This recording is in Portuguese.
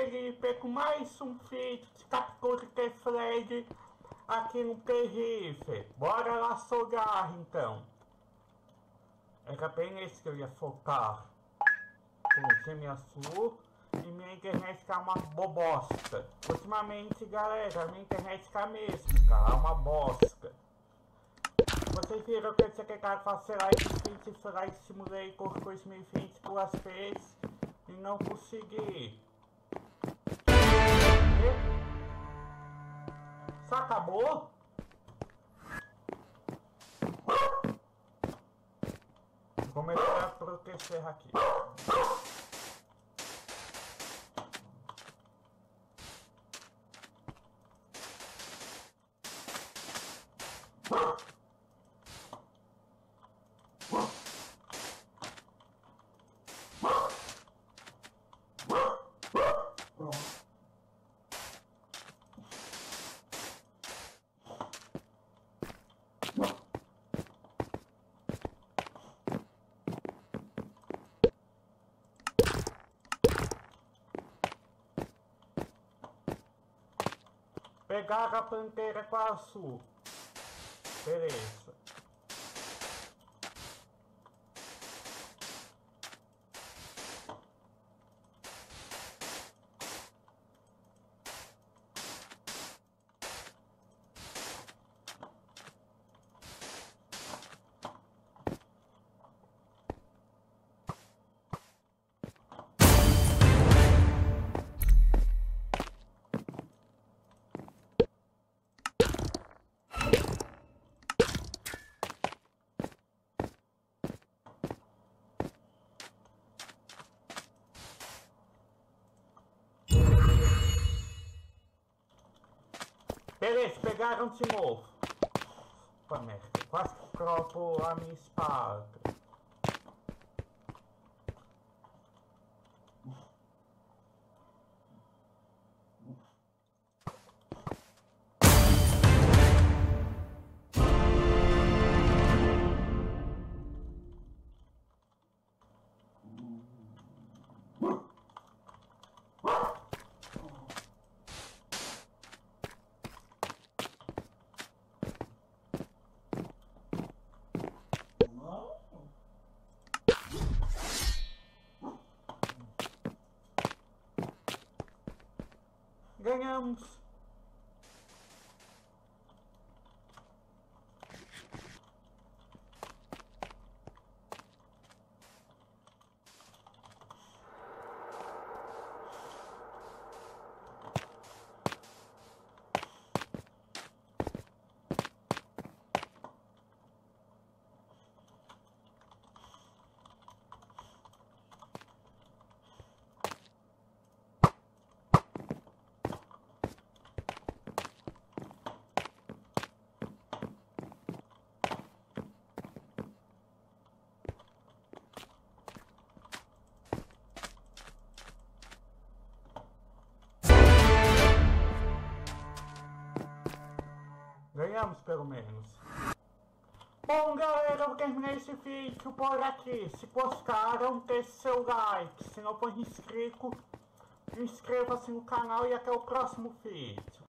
Felipe, com mais um vídeo de captura de flag aqui no Terrife. Bora lá sogar então. Era bem esse que eu ia focar. Coloquei minha flu e minha internet tá uma bobosta. Ultimamente, galera, minha internet tá mesmo, cara, uma bosta. Vocês viram que eu tinha tentado fazer Life Flight Simulator 2020 duas vezes e não consegui. Só acabou? Vou começar a proteger aqui. Pegar a pantera com a azul. Beleza. Beleza, pegaram de novo. Opa, merda, quase que troco a minha espada. Ganhamos! Ganhamos pelo menos. Bom, galera, eu vou terminar esse vídeo por aqui. Se gostaram, deixe seu like. Se não for inscrito, inscreva-se no canal e até o próximo vídeo.